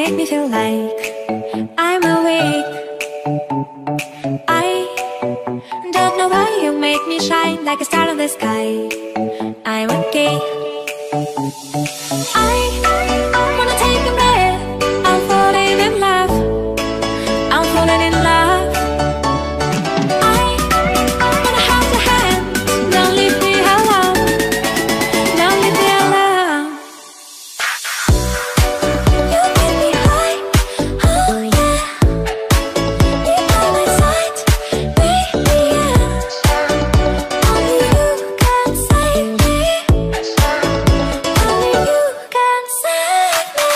make me feel like I'm awake. I don't know why you make me shine like a star in the sky. I'm okay. I wanna take a breath. I'm falling in love. I'm falling in love. I wanna hold your hand. Don't leave me alone. Don't leave me alone. You get me high, oh yeah. You by my side, baby, yeah. Only you can save me. Only you can save me.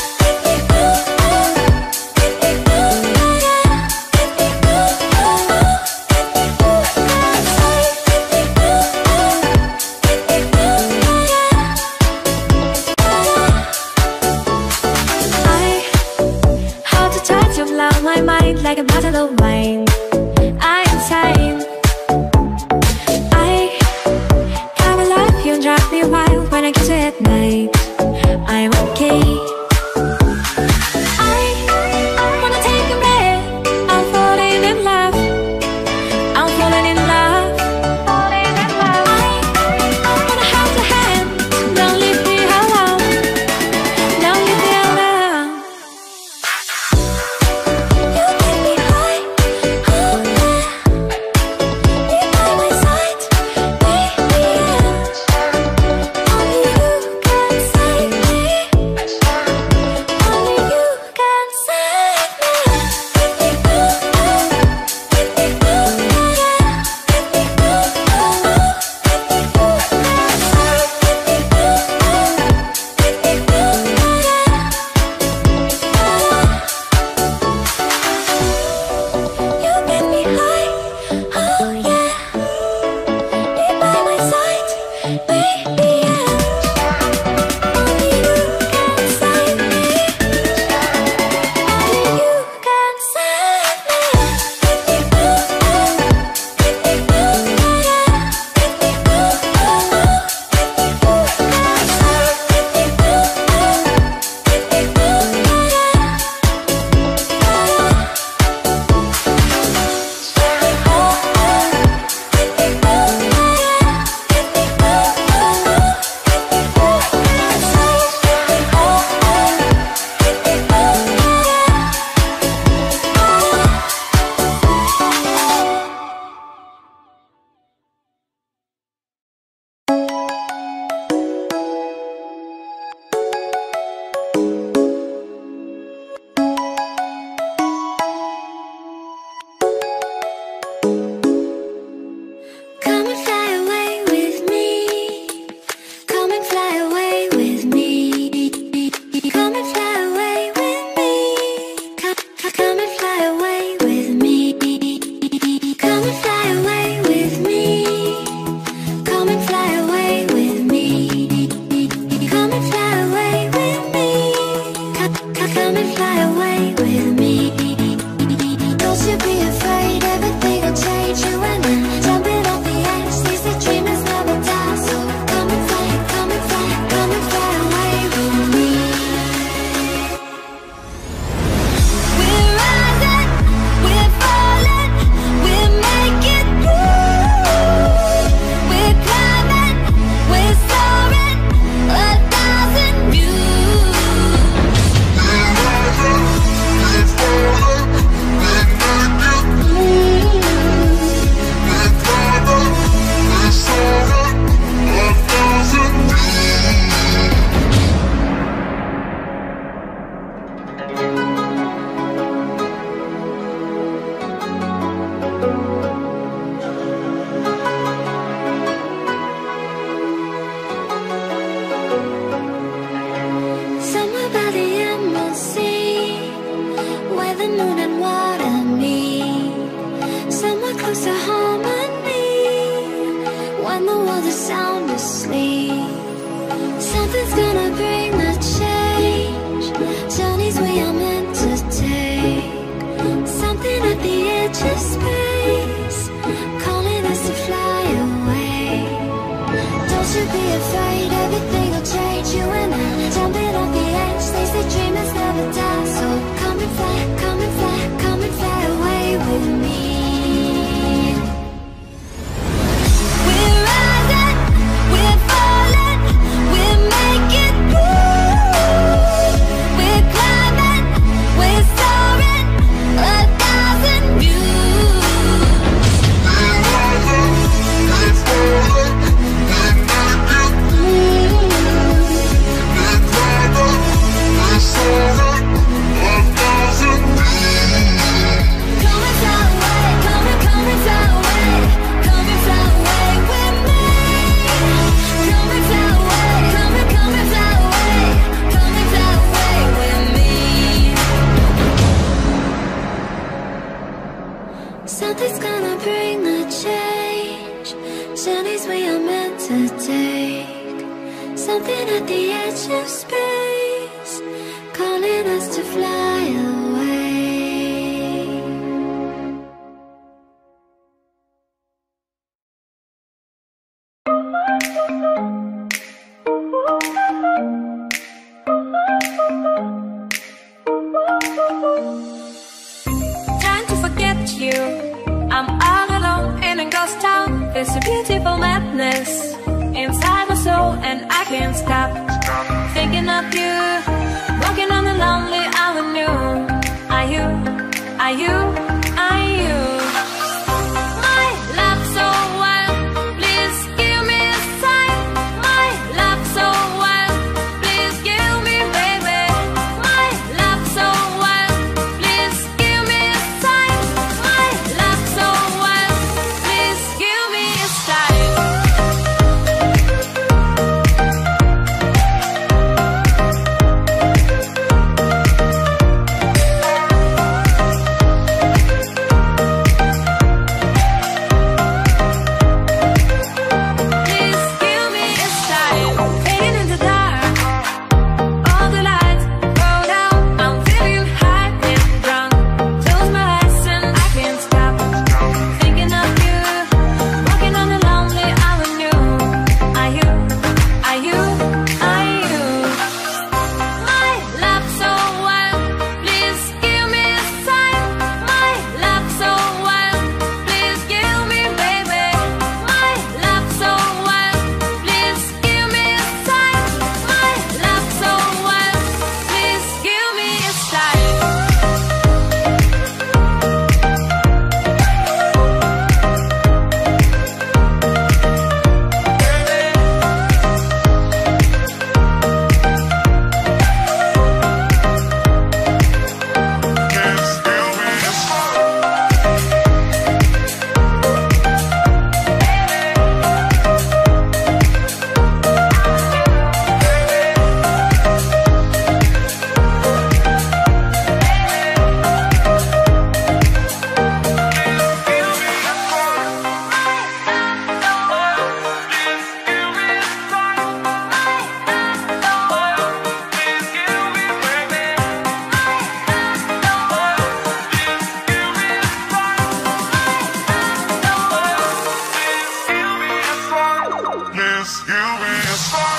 How to touch you blow my mind like a bottle of wine. I'm insane. I come alive, you drive me wild when I kiss you at night. I'm okay. I wanna take a breath. I'm falling in love. I'm falling in love. I wanna hold your hand. Don't leave me alone. Don't leave me alone. You get me high, oh yeah. You by my side, baby, yeah. Only you can save me. Only you can save me. You get me high, oh yeah. You by my side, baby, yeah. Only you can save me. Only you can save me. Come and fly away with me. Come and fly away with me. Come and fly away with me. Come and fly away with me. Come and fly away with me. Come and fly away with me. Come and fly away with me. Come and fly away with me. Don't you be afraid, everything will change. You and I jumping off the edge. They say dreamers never die. So come and fly, come and fly, come and fly away with me. We're rising, we're falling, we're making through. We're climbing, we're soaring, 1,000 views. We're rising, we're falling, we're making through. Something's gonna bring the change. Journeys we are meant to take. Something at the edge of space, calling us to fly away. Trying to forget you, I'm all alone in a ghost town. There's a beautiful madness inside my soul, and I can't stop thinking of you. Walking on the lonely avenue. Are you, are you, are you my love so wild? Please give me a sign. My love so wild, please give me, baby. My love so wild, please give me a sign. My love so wild, please give me a sign. Please give me a sign. Fading in the dark, all the lights go down. I'm feeling high and drunk. Close my eyes and I can't stop thinking of you. Walking on a lonely avenue. Are you, are you, are you my love so wild? Please give me a sign. My love so wild, please give me, baby. My love so wild, please give me a sign. My love so wild, please give me a sign. Please give me a sign.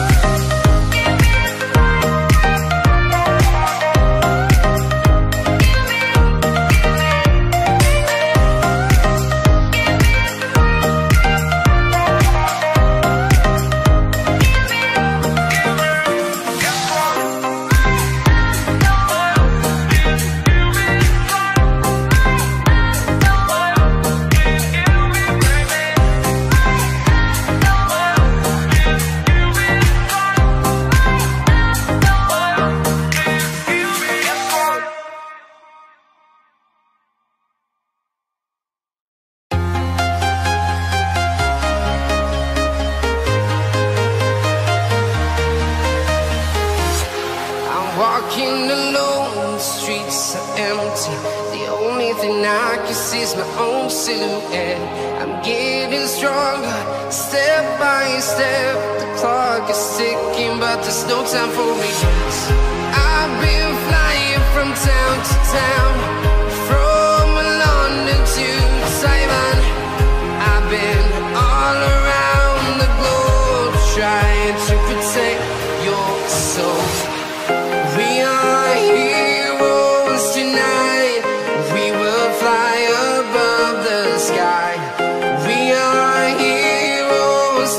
Walking alone, the streets are empty. The only thing I can see is my own silhouette. I'm getting stronger, step by step. The clock is ticking, but there's no time for regrets. I've been flying from town to town, from London to Taiwan. I've been all around the globe, trying to protect your soul. We are heroes tonight. We will fly above the sky. We are heroes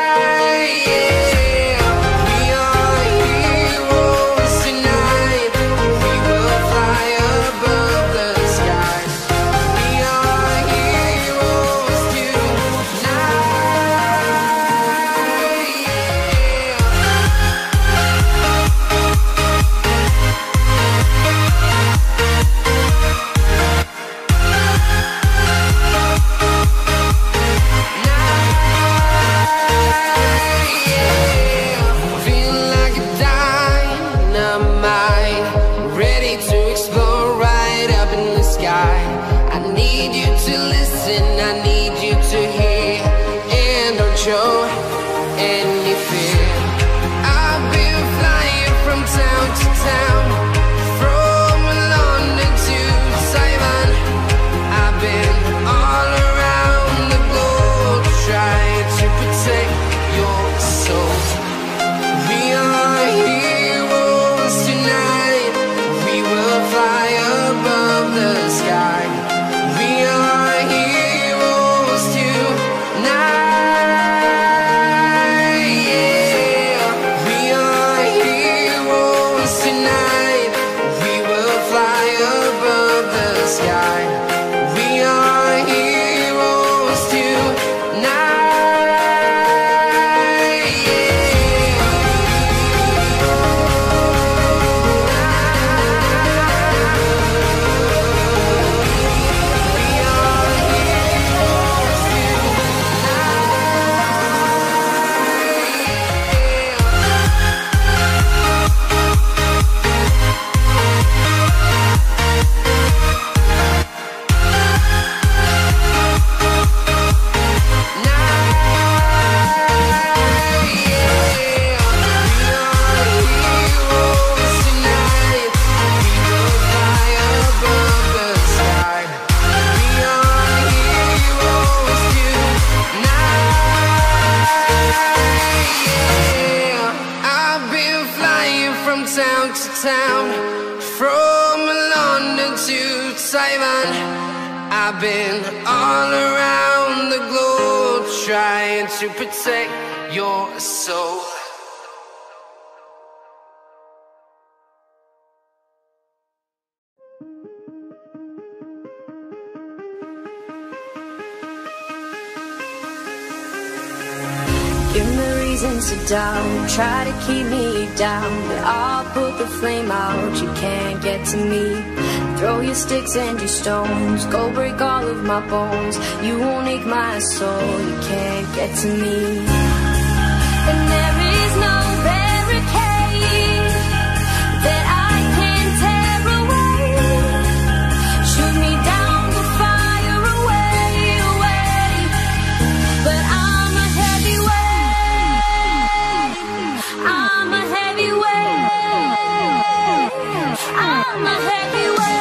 tonight. Yeah. We are heroes tonight. town, from London to Taiwan. I've been all around the globe trying to protect your soul. Give me reasons to doubt, try to keep me down, but I'll put the flame out, you can't get to me. Throw your sticks and your stones, go break all of my bones. You won't ache my soul, you can't get to me. And there is no barricade that I can tear away. Shoot me down, we'll fire away, away. But I'm a heavyweight, I'm a heavyweight, I'm a heavyweight.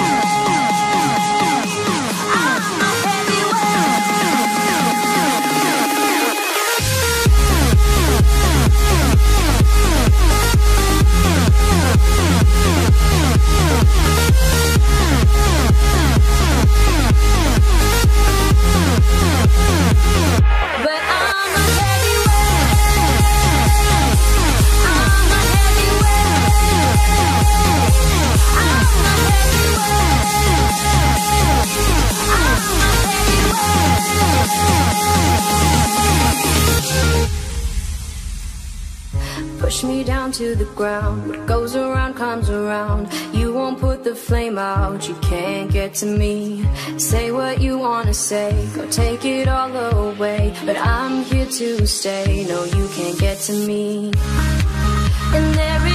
Push me down to the ground, what goes around comes around. You won't put the flame out, you can't get to me. Say what you wanna say, go take it all away, but I'm here to stay, no you can't get to me. And there